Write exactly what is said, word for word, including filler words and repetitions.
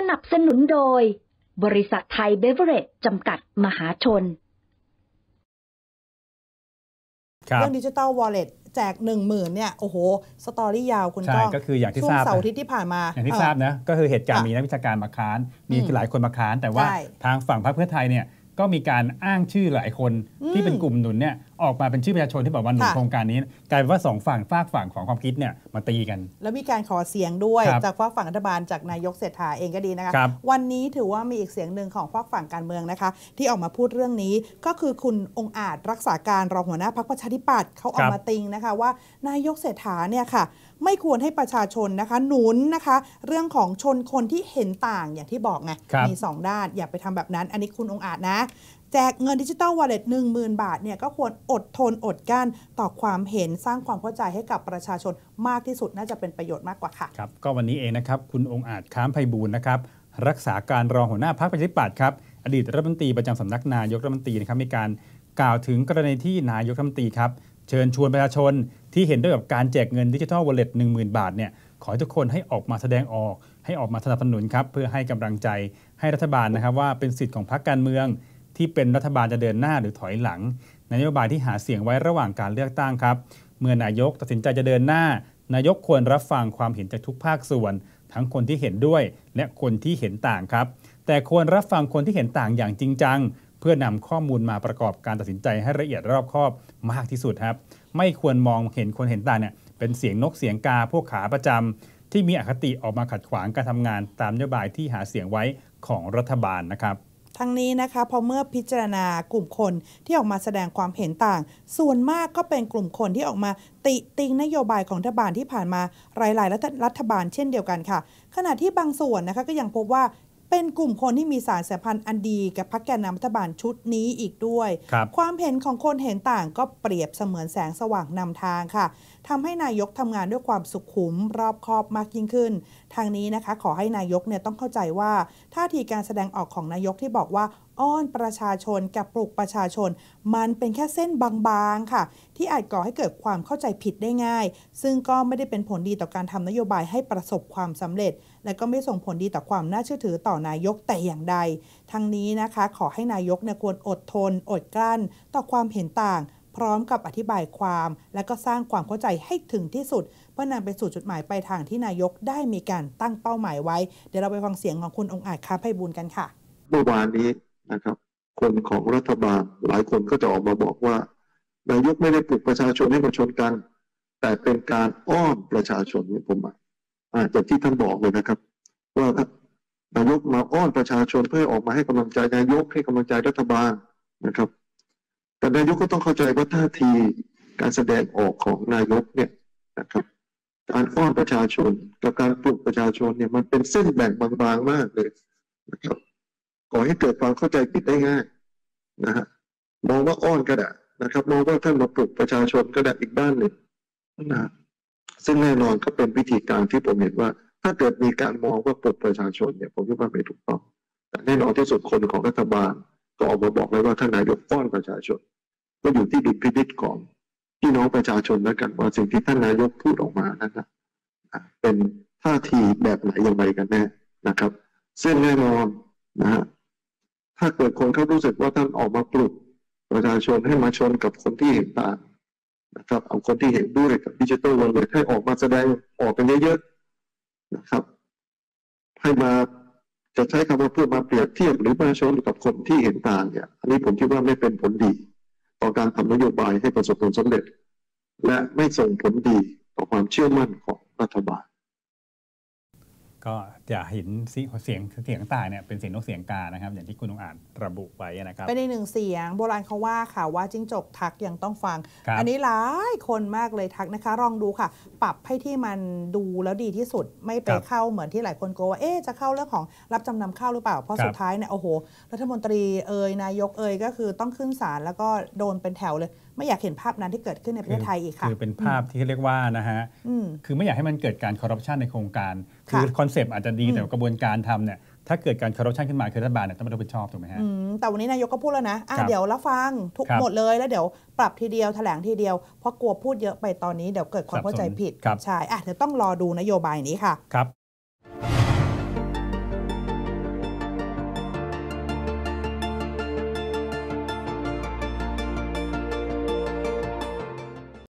นับสนุนโดยบริษัทไทยเบเวอเรจจำกัดมหาชนเรื่องดิจิทัลวอลเล็ตแจกหนึ่งหมื่นเนี่ยโอ้โหสตอรี่ยาวคุณก้องก็คืออย่างที่ทราบช่วงทราเสาร์อาทิตย์ที่ผ่านมาอย่างที่ทราบนะก็คือเหตุการณ์มีนักวิชาการมาค้านมีหลายคนมาค้านแต่ว่าทางฝั่งพรรคเพื่อไทยเนี่ยก็มีการอ้างชื่อหลายคนที่เป็นกลุ่มหนุนเนี่ยออกมาเป็นชื่อประชาชนที่บอกว่าหนุนโครงการนี้กลายเป็นว่าสองฝั่งฝากฝั่งของความคิดเนี่ยมาตีกันแล้วมีการขอเสียงด้วยจากฝากฝั่งรัฐบาลจากนายกเศรษฐาเองก็ดีนะคะวันนี้ถือว่ามีอีกเสียงหนึ่งของฝากฝั่งการเมืองนะคะที่ออกมาพูดเรื่องนี้ก็คือคุณองค์อาจรักษาการรองหัวหน้าพรรคประชาธิปัตย์เขาออกมาติงนะคะว่านายกเศรษฐาเนี่ยค่ะไม่ควรให้ประชาชนนะคะหนุนนะคะเรื่องของชนคนที่เห็นต่างอย่างที่บอกไงมีสองด้านอย่าไปทำแบบนั้นอันนี้คุณองค์อาจนะแจกเงินดิจิทัลวอลเล็ต หนึ่งหมื่น บาทเนี่ยก็ควรอดทนอดกั้นต่อความเห็นสร้างความเข้าใจให้กับประชาชนมากที่สุดน่าจะเป็นประโยชน์มากกว่าค่ะครับก็วันนี้เองนะครับคุณองค์อาจค้ามไพบูลย์นะครับรักษาการรองหัวหน้าพรรคประชาธิปัตย์ครับอดีตรัฐมนตรีประจำสำนักนายกรัฐมนตรีนะครับมีการกล่าวถึงกรณีที่นายกรัฐมนตรีครับเชิญชวนประชาชนที่เห็นด้วยกับการแจกเงินดิจิทัลวอลเล็ต หนึ่งหมื่น บาทเนี่ยขอให้ทุกคนให้ออกมาแสดงออกให้ออกมาสนับสนุนครับเพื่อให้กำลังใจให้รัฐบาลนะครับว่าเป็นสิทธิ์ของพรรคการเมืองที่เป็นรัฐบาลจะเดินหน้าหรือถอยหลังในนโยบายที่หาเสียงไว้ระหว่างการเลือกตั้งครับเมื่อนายกตัดสินใจจะเดินหน้านายกควรรับฟังความเห็นจากทุกภาคส่วนทั้งคนที่เห็นด้วยและคนที่เห็นต่างครับแต่ควรรับฟังคนที่เห็นต่างอย่างจริงจังเพื่อนำข้อมูลมาประกอบการตัดสินใจให้ละเอียดรอบคอบมากที่สุดครับไม่ควรมองเห็นคนเห็นต่างเนี่ยเป็นเสียงนกเสียงกาพวกขาประจำที่มีอคติออกมาขัดขวางการทำงานตามนโยบายที่หาเสียงไว้ของรัฐบาลนะครับทั้งนี้นะคะพอเมื่อพิจารณากลุ่มคนที่ออกมาแสดงความเห็นต่างส่วนมากก็เป็นกลุ่มคนที่ออกมาติติงนโยบายของรัฐบาลที่ผ่านมาหลายๆรัฐบาลเช่นเดียวกันค่ะขณะที่บางส่วนนะคะก็ยังพบว่าเป็นกลุ่มคนที่มีสารสัมพันธ์อันดีกับพรรคแกนนำรัฐบาลชุดนี้อีกด้วย ค, ความเห็นของคนเห็นต่างก็เปรียบเสมือนแสงสว่างนำทางค่ะทำให้นายกทำงานด้วยความสุขุมรอบคอบมากยิ่งขึ้นทางนี้นะคะขอให้นายกเนี่ยต้องเข้าใจว่าท่าทีการแสดงออกของนายกที่บอกว่าอ้อนประชาชนกับปลุกประชาชนมันเป็นแค่เส้นบางๆค่ะที่อาจก่อให้เกิดความเข้าใจผิดได้ง่ายซึ่งก็ไม่ได้เป็นผลดีต่อการทำนโยบายให้ประสบความสำเร็จและก็ไม่ส่งผลดีต่อความน่าเชื่อถือต่อนายกแต่อย่างใดทั้งนี้นะคะขอให้นายกเนี่ยควรอดทนอดกลั้นต่อความเห็นต่างพร้อมกับอธิบายความและก็สร้างความเข้าใจให้ถึงที่สุดเพื่อนำไปสู่จุดหมายปลายทางที่นายกได้มีการตั้งเป้าหมายไว้เดี๋ยวเราไปฟังเสียงของคุณองค์อาจค้ามไพบูลย์กันค่ะเมื่อวานนี้นะครับคนของรัฐบาลหลายคนก็จะออกมาบอกว่านายกไม่ได้ปลุกประชาชนให้มาชนกันแต่เป็นการอ้อนประชาชนนี่ผมอ่าจากที่ท่านบอกเลยนะครับว่านายกมาอ้อนประชาชนเพื่อออกมาให้กำลังใจนายกให้กำลังใจรัฐบาลนะครับแต่นายกก็ต้องเข้าใจว่าท่าทีการแสดงออกของนายกเนี่ยนะครับการอ้อนประชาชนกับการปลุกประชาชนเนี่ยมันเป็นเส้นแบ่งบางๆมากเลยนะครับก่อให้เกิดความเข้าใจผิดได้ง่ายนะฮะมองว่าอ้อนก็ได้นะครับมองว่าท่านมาปลุกประชาชนก็ได้อีกด้านหนึ่งนะซึ่งแน่นอนก็เป็นวิธีการที่ผมเห็นว่าถ้าเกิดมีการมองว่าปลุกประชาชนเนี่ยผมคิดว่าไม่ถูกต้องแต่แน่นอนที่สุดคนของรัฐบาลก็ออกมาบอกเลยว่าท่านนายกอ้อนประชาชนก็อยู่ที่ดุลพินิจของพี่น้องประชาชนแล้วกันว่าสิ่งที่ท่านนายกพูดออกมานั้นนะเป็นท่าทีแบบไหนอย่างไรกันแน่นะครับซึ่งแน่นอนนะฮะถ้าเกิดคนเขารู้สึกว่าท่านออกมาปลุกประชาชนให้มาชนกับคนที่เห็นต่างนะครับเอาคนที่เห็นด้วยกับดิจิทัลวอลเล็ตให้ออกมาแสดงออกกันเยอะๆนะครับให้มาจะใช้คำว่าเพื่อมาเปรียบเทียบหรือมาชนกับคนที่เห็นต่างเนี่ยอันนี้ผมคิดว่าไม่เป็นผลดีต่อการทำนโยบายให้ประสบผลสำเร็จและไม่ส่งผลดีต่อความเชื่อมั่นของรัฐบาลก็จะเห็นเสียงเสียงต่างเนี่ยเป็นเสียงนกเสียงกานะครับอย่างที่คุณองค์อาจระบุไว้นะครับเป็นอีกหนึ่งเสียงโบราณเขาว่าค่ะว่าจิ้งจกทักยังต้องฟังอันนี้หลายคนมากเลยทักนะคะลองดูค่ะปรับให้ที่มันดูแล้วดีที่สุดไม่ไปเข้าเหมือนที่หลายคนกลัวว่าเอ๊ะจะเข้าเรื่องของรับจำนำข้าวหรือเปล่าเพราะสุดท้ายเนี่ยโอ้โหรัฐมนตรีเอ่ยนายกเอ่ยก็คือต้องขึ้นศาลแล้วก็โดนเป็นแถวเลยไม่อยากเห็นภาพนั้นที่เกิดขึ้นในประเทศไทยอีกค่ะคือเป็นภาพที่เรียกว่านะฮะคือไม่อยากให้มันเกิดการคอร์รัปชันในโครงการคือคอนเซปต์อาจจะดีแต่กระบวนการทำเนี่ยถ้าเกิดการคอร์รัปชันขึ้นมาคือรัฐบาลเนี่ยต้องรับผิดชอบถูกไหมฮะแต่วันนี้นายกก็พูดแล้วนะอ่ะเดี๋ยวรับฟังทุกหมดเลยแล้วเดี๋ยวปรับทีเดียวแถลงทีเดียวเพราะกลัวพูดเยอะไปตอนนี้เดี๋ยวเกิดความเข้าใจผิดใช่อ่ะเดี๋ยวต้องรอดูนโยบายนี้ค่ะครับ